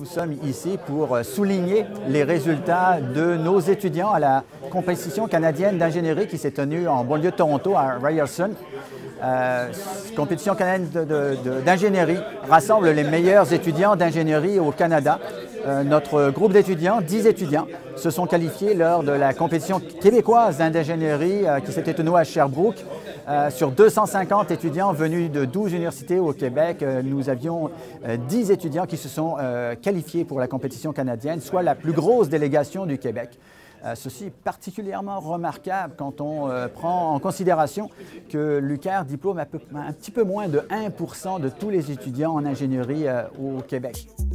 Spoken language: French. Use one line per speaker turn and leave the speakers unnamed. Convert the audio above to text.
sommes ici pour souligner les résultats de nos étudiants à la compétition canadienne d'ingénierie qui s'est tenue en banlieue de Toronto, à Ryerson. Compétition canadienne d'ingénierie rassemble les meilleurs étudiants d'ingénierie au Canada. Notre groupe d'étudiants, 10 étudiants, se sont qualifiés lors de la compétition québécoise d'ingénierie qui s'était tenue à Sherbrooke. Sur 250 étudiants venus de 12 universités au Québec, nous avions 10 étudiants qui se sont qualifiés pour la compétition canadienne, soit la plus grosse délégation du Québec. Ceci est particulièrement remarquable quand on prend en considération que l'UQAR diplôme un petit peu moins de 1% de tous les étudiants en ingénierie au Québec.